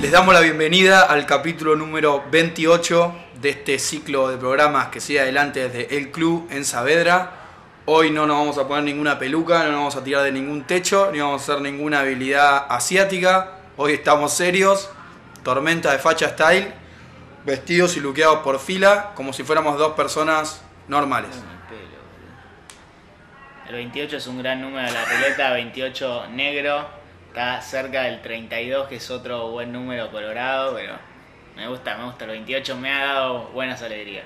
Les damos la bienvenida al capítulo número 28 de este ciclo de programas que sigue adelante desde El Club en Saavedra. Hoy no nos vamos a poner ninguna peluca, no nos vamos a tirar de ningún techo, ni vamos a hacer ninguna habilidad asiática. Hoy estamos serios, tormenta de facha style, vestidos y luqueados por fila, como si fuéramos dos personas normales. El 28 es un gran número de la ruleta, 28 negro, está cerca del 32, que es otro buen número colorado, pero me gusta, el 28 me ha dado buenas alegrías.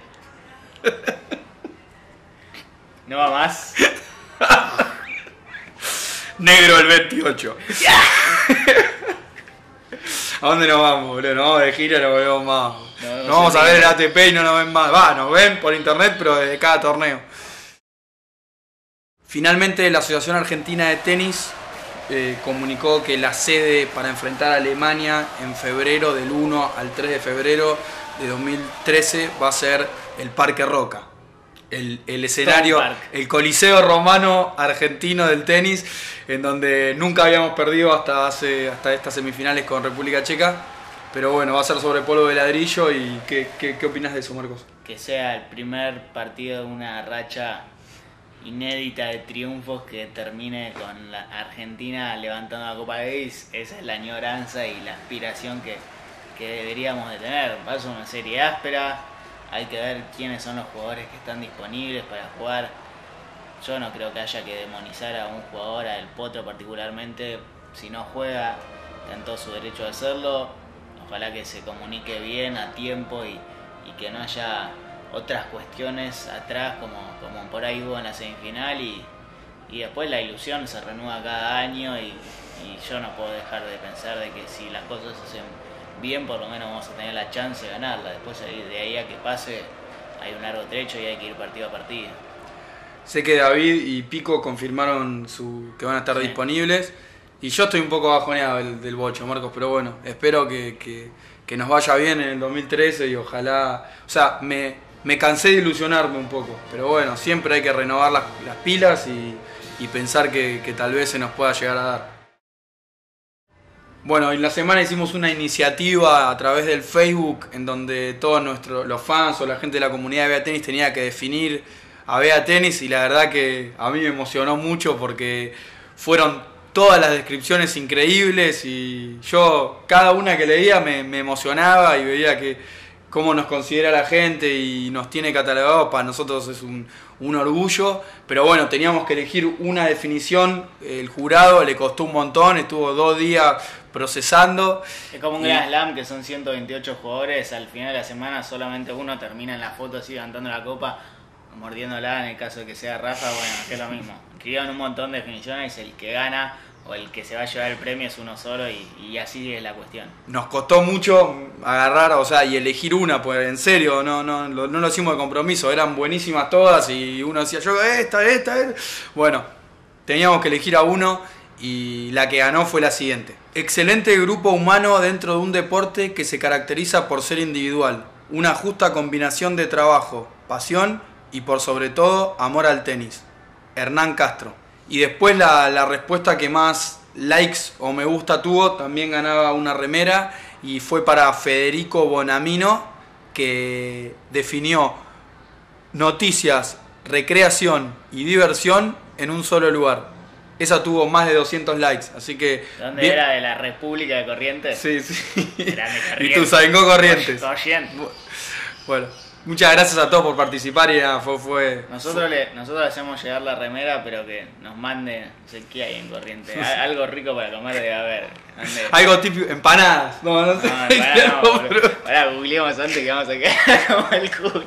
¿No va más? Negro el 28. ¿A dónde nos vamos, boludo? Nos vamos de gira y no volvemos más. Nos vamos a ver el ATP y no nos ven más. Va, nos ven por internet, pero desde cada torneo. Finalmente, la Asociación Argentina de Tenis comunicó que la sede para enfrentar a Alemania en febrero, del 1 al 3 de febrero de 2013, va a ser el Parque Roca. El escenario, el Coliseo Romano argentino del tenis, en donde nunca habíamos perdido hasta estas semifinales con República Checa. Pero bueno, va a ser sobre polvo de ladrillo. ¿Y qué opinas de eso, Marcos? Que sea el primer partido de una racha inédita de triunfos que termine con la Argentina levantando la Copa Davis. Esa es la añoranza y la aspiración que deberíamos de tener. Va a ser una serie áspera, hay que ver quiénes son los jugadores que están disponibles para jugar. Yo no creo que haya que demonizar a un jugador, al Potro particularmente. Si no juega, está en todo su derecho de hacerlo. Ojalá que se comunique bien a tiempo y que no haya otras cuestiones atrás como por ahí hubo en la semifinal, y después la ilusión se renueva cada año y yo no puedo dejar de pensar de que si las cosas se hacen bien, por lo menos vamos a tener la chance de ganarla. Después de ahí a que pase hay un largo trecho y hay que ir partido a partido. Sé que David y Pico confirmaron que van a estar disponibles, y yo estoy un poco bajoneado del bocho, Marcos, pero bueno, espero que nos vaya bien en el 2013 y ojalá, o sea, me cansé de ilusionarme un poco, pero bueno, siempre hay que renovar las pilas y pensar que tal vez se nos pueda llegar a dar. Bueno, en la semana hicimos una iniciativa a través del Facebook en donde todos los fans o la gente de la comunidad de Bea Tenis tenía que definir a Bea Tenis, y la verdad que a mí me emocionó mucho porque fueron todas las descripciones increíbles y yo cada una que leía me emocionaba y veía cómo nos considera la gente y nos tiene catalogados. Para nosotros es un orgullo, pero bueno, teníamos que elegir una definición. El jurado le costó un montón, estuvo 2 días procesando. Es como un Grand Slam, que son 128 jugadores, al final de la semana solamente uno termina en la foto así levantando la copa, mordiéndola, en el caso de que sea Rafa. Bueno, que es lo mismo. Escribieron un montón de definiciones, el que gana o el que se va a llevar el premio es uno solo, y así es la cuestión. Nos costó mucho agarrar, o sea, y elegir una, pues en serio, no lo hicimos de compromiso, eran buenísimas todas y uno decía, yo esta. Bueno, teníamos que elegir a uno y la que ganó fue la siguiente. Excelente grupo humano dentro de un deporte que se caracteriza por ser individual, una justa combinación de trabajo, pasión y por sobre todo amor al tenis. Hernán Castro. Y después la respuesta que más likes o me gusta tuvo también ganaba una remera, y fue para Federico Bonamino, que definió noticias, recreación y diversión en un solo lugar. Esa tuvo más de 200 likes, así que... ¿Dónde era? ¿De la República de Corrientes? Sí. Era de Corrientes. Y Ituzaingó Corrientes. Corrientes. Bueno, muchas gracias a todos por participar y nada, fue... Nosotros le hacemos llegar la remera, pero que nos mande, no sé qué hay en Corrientes. Algo rico para comer debe haber. Algo típico, empanadas. No sé. Ahora googleamos antes que vamos a quedar como el culo.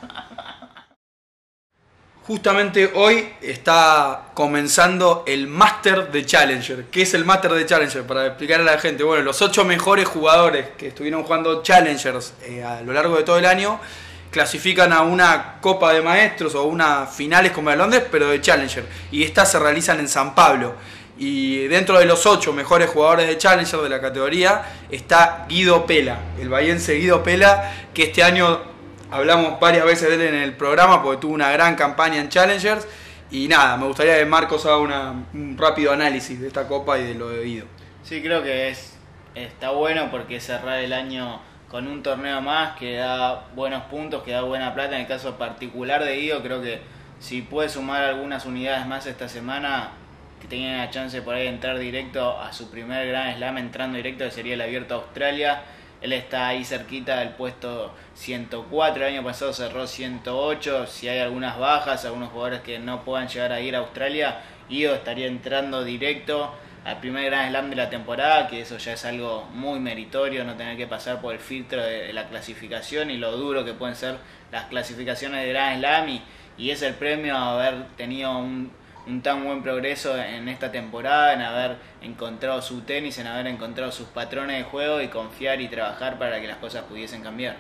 Justamente hoy está comenzando el Master de Challenger. ¿Qué es el Master de Challenger? Para explicar a la gente. Bueno, los 8 mejores jugadores que estuvieron jugando Challengers a lo largo de todo el año clasifican a una Copa de Maestros o unas finales como de Londres, pero de Challenger. Y estas se realizan en San Pablo. Y dentro de los 8 mejores jugadores de Challenger de la categoría está Guido Pela, el bahiense Guido Pela, que este año hablamos varias veces de él en el programa porque tuvo una gran campaña en Challengers. Y nada, me gustaría que Marcos haga un rápido análisis de esta copa y de lo de Guido. Sí, creo que es está bueno porque cerrar el año con un torneo más que da buenos puntos, que da buena plata. En el caso particular de Guido, creo que si puede sumar algunas unidades más esta semana, que tenga la chance por ahí de entrar directo a su primer Grand Slam, entrando directo, que sería el Abierto de Australia. Él está ahí cerquita del puesto 104, el año pasado cerró 108. Si hay algunas bajas, algunos jugadores que no puedan llegar a ir a Australia, Guido estaría entrando directo al primer Grand Slam de la temporada, que eso ya es algo muy meritorio, no tener que pasar por el filtro de la clasificación y lo duro que pueden ser las clasificaciones de Grand Slam, y es el premio a haber tenido un tan buen progreso en esta temporada, en haber encontrado su tenis, en haber encontrado sus patrones de juego y confiar y trabajar para que las cosas pudiesen cambiar.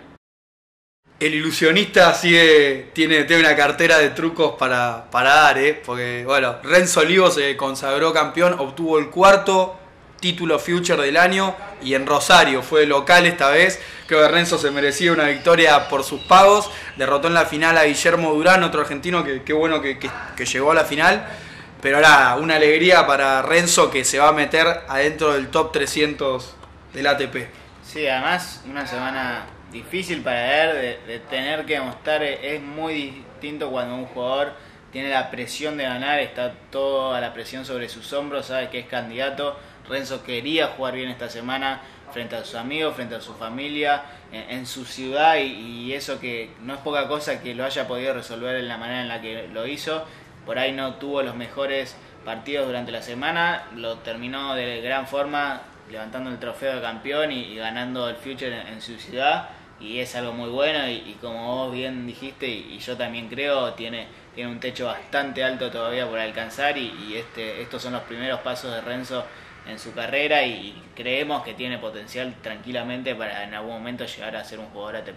El ilusionista tiene una cartera de trucos para dar, porque bueno, Renzo Olivo se consagró campeón, obtuvo el 4º título Future del año y en Rosario, fue local esta vez. Creo que Renzo se merecía una victoria por sus pagos, derrotó en la final a Guillermo Durán, otro argentino que bueno que llegó a la final, pero nada, una alegría para Renzo, que se va a meter adentro del top 300 del ATP. Sí, además una semana difícil para él, de tener que demostrar. Es muy distinto cuando un jugador tiene la presión de ganar, está toda la presión sobre sus hombros, sabe que es candidato. Renzo quería jugar bien esta semana frente a sus amigos, frente a su familia, en su ciudad, y eso que no es poca cosa que lo haya podido resolver en la manera en la que lo hizo. Por ahí no tuvo los mejores partidos durante la semana, lo terminó de gran forma, levantando el trofeo de campeón y ganando el Future en su ciudad, y es algo muy bueno, y como vos bien dijiste, y yo también creo, tiene un techo bastante alto todavía por alcanzar, y estos son los primeros pasos de Renzo en su carrera, y creemos que tiene potencial tranquilamente para en algún momento llegar a ser un jugador ATP.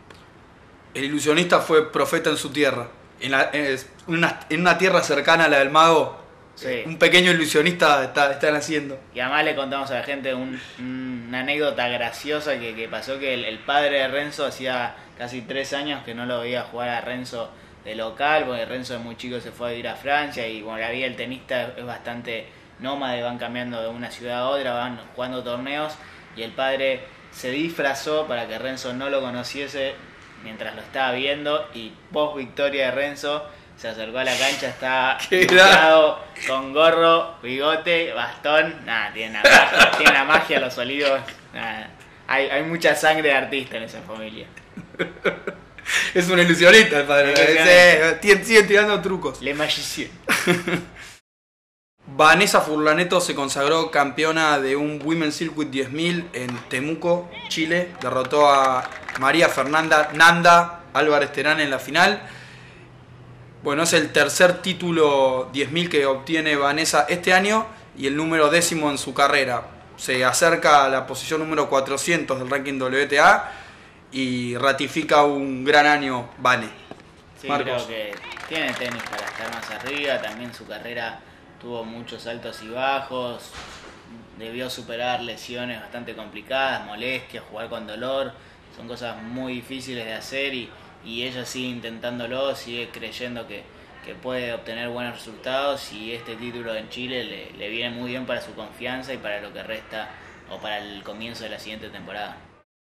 El ilusionista fue profeta en su tierra, en una tierra cercana a la del mago. Sí. Un pequeño ilusionista está naciendo. Y además le contamos a la gente una anécdota graciosa que pasó, que el padre de Renzo hacía casi 3 años que no lo veía jugar a Renzo de local, porque Renzo de muy chico se fue a ir a Francia, y bueno, la vida del tenista es bastante nómade, van cambiando de una ciudad a otra, van jugando torneos, y el padre se disfrazó para que Renzo no lo conociese mientras lo estaba viendo, y post victoria de Renzo se acercó a la cancha, estaba pintado con gorro, bigote, bastón, nada, tiene la magia los olivos, nada. Hay mucha sangre de artista en esa familia. Es un ilusionista el padre, sigue tirando trucos. Le magicien. Vanessa Furlaneto se consagró campeona de un Women's Circuit 10.000 en Temuco, Chile. Derrotó a María Fernanda Nanda Álvarez Terán en la final. Bueno, es el tercer título 10.000 que obtiene Vanessa este año y el número 10º en su carrera. Se acerca a la posición número 400 del ranking WTA y ratifica un gran año Vane. Sí, Marcos. Creo que tiene tenis para estar más arriba. También su carrera tuvo muchos altos y bajos. Debió superar lesiones bastante complicadas, molestias, jugar con dolor. Son cosas muy difíciles de hacer, y ella sigue intentándolo, sigue creyendo que puede obtener buenos resultados, y este título en Chile le viene muy bien para su confianza y para lo que resta, o para el comienzo de la siguiente temporada.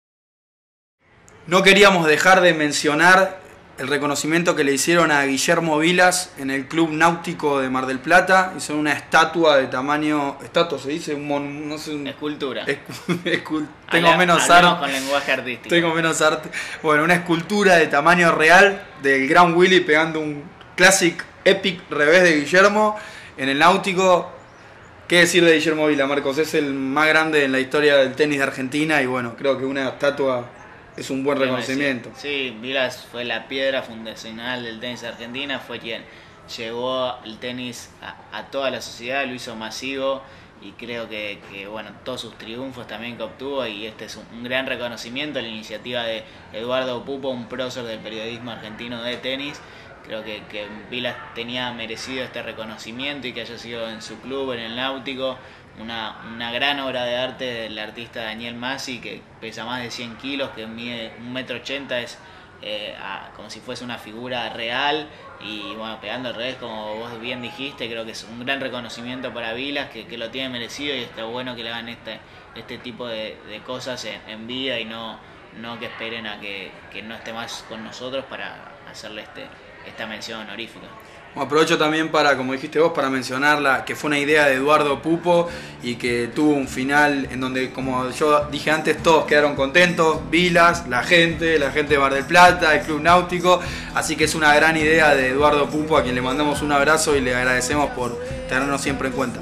No queríamos dejar de mencionar el reconocimiento que le hicieron a Guillermo Vilas en el Club Náutico de Mar del Plata. Hizo una estatua de tamaño... ¿Estatua se dice? Escultura. Tengo menos arte. Con lenguaje artístico. Tengo menos arte. Bueno, una escultura de tamaño real del Gran Willy pegando un classic epic revés de Guillermo en el Náutico. ¿Qué decir de Guillermo Vilas, Marcos? Es el más grande en la historia del tenis de Argentina, y bueno, creo que una estatua es un buen reconocimiento. Sí, Vilas fue la piedra fundacional del tenis de Argentina, fue quien llevó el tenis a toda la sociedad, lo hizo masivo, y creo que bueno, todos sus triunfos también que obtuvo, y este es un gran reconocimiento a la iniciativa de Eduardo Pupo, un prócer del periodismo argentino de tenis. Creo que Vilas tenía merecido este reconocimiento, y que haya sido en su club, en el Náutico. Una gran obra de arte del artista Daniel Masi, que pesa más de 100 kilos, que mide 1,80 m, es como si fuese una figura real, Y bueno, pegando al revés, como vos bien dijiste, creo que es un gran reconocimiento para Vilas, que lo tiene merecido, y está bueno que le hagan este tipo de cosas en vida y no que esperen a que no esté más con nosotros para hacerle esta mención honorífica. Bueno, aprovecho también para, como dijiste vos, para mencionarla, que fue una idea de Eduardo Pupo y que tuvo un final en donde, como yo dije antes, todos quedaron contentos, Vilas, la gente de Mar del Plata, el Club Náutico, así que es una gran idea de Eduardo Pupo, a quien le mandamos un abrazo y le agradecemos por tenernos siempre en cuenta.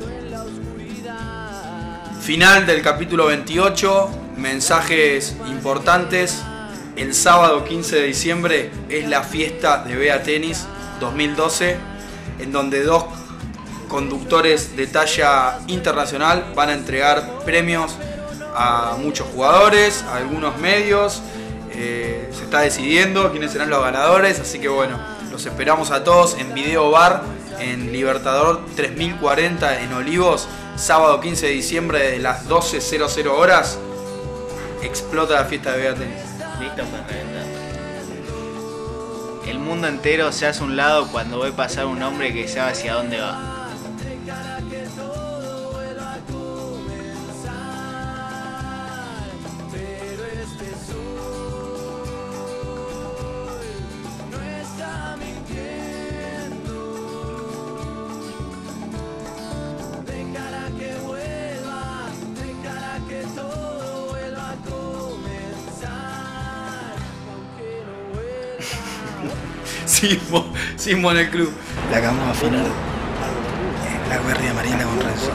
Final del capítulo 28, mensajes importantes. El sábado 15 de diciembre es la fiesta de Bea Tenis 2012, en donde 2 conductores de talla internacional van a entregar premios a muchos jugadores, a algunos medios. Se está decidiendo quiénes serán los ganadores, así que bueno, los esperamos a todos en Video Bar, en Libertador 3040 en Olivos, sábado 15 de diciembre de las 12:00 horas. Explota la fiesta de Bea Tenis. Listo para reventar. El mundo entero se hace a un lado cuando ve pasar un hombre que sabe hacia dónde va. Sismo en el club. La acabamos de afinar. La guardia Marina con Renzo.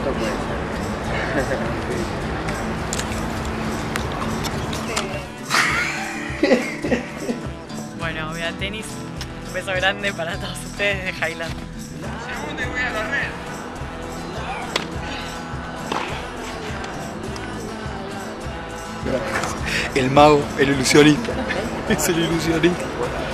Bueno, Bea Tenis, un beso grande para todos ustedes de Highland. El mago, el ilusionista. Es el ilusionista.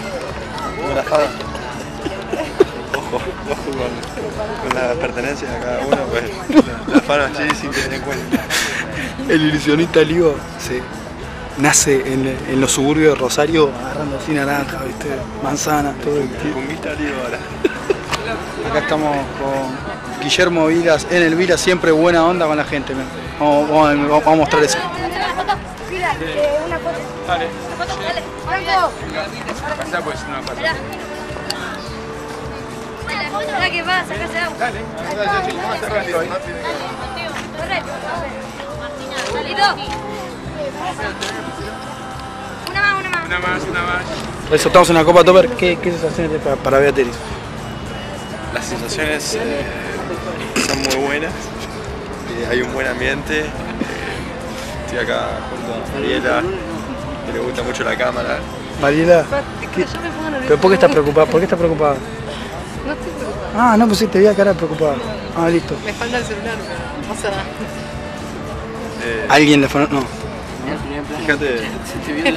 Ojo con las pertenencias de cada uno, pues la fama sí sin tener en cuenta. El ilusionista Ligo nace en los suburbios de Rosario agarrando así naranja, ¿viste? Manzana, todo el tiempo. Conquista Ligo ahora. Acá estamos con Guillermo Vilas, en el Vilas, siempre buena onda con la gente. Vamos a mostrar eso. Una foto. Dale. Una foto, dale. Franco. Pasá pues una foto. Mirá que va, sacase agua. Dale. Correcto. Salito. Una más. Una más. Eso, estamos en la Copa Topper. ¿Qué sensaciones para Bea Tenis? Las sensaciones son muy buenas, hay un buen ambiente. Estoy acá junto a Mariela, que le gusta mucho la cámara. Mariela, ¿pero por qué estás preocupada? ¿Por qué estás preocupada? No estoy preocupada. Ah, no, pues sí, te vi a cara preocupada. Ah, listo. Me falta el celular, pero no pasa nada. ¿Alguien le fue? No. Fíjate. Ahí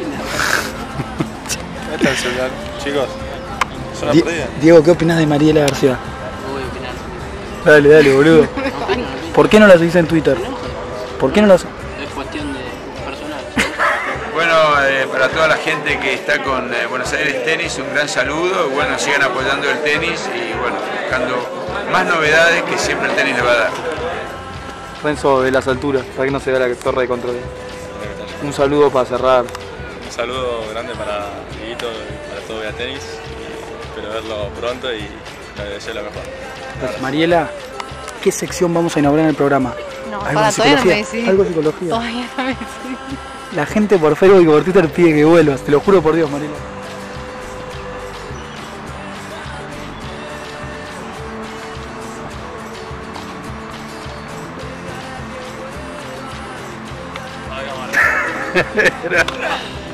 está el celular. Chicos, es una pérdida. Diego, ¿qué opinás de Mariela García? Voy a opinar. Dale, boludo. ¿Por qué no la seguís en Twitter? ¿Por qué no la Es cuestión de personal. Bueno, para toda la gente que está con Buenos Aires Tenis, un gran saludo. Bueno, sigan apoyando el tenis y bueno, buscando más novedades que siempre el tenis le va a dar. Renzo de las alturas, para que no se vea la torre de control. Un saludo para cerrar. Un saludo grande para Dieguito, para todo Bea Tenis. Espero verlo pronto y le deseo lo mejor. Mariela, ¿qué sección vamos a inaugurar en el programa? No, ¿Algo para, de todavía no me psicología? decidí. ¿Algo de psicología? Todavía no me decidí. La gente por Facebook y por Twitter pide que vuelvas, te lo juro por Dios, Mariela. Era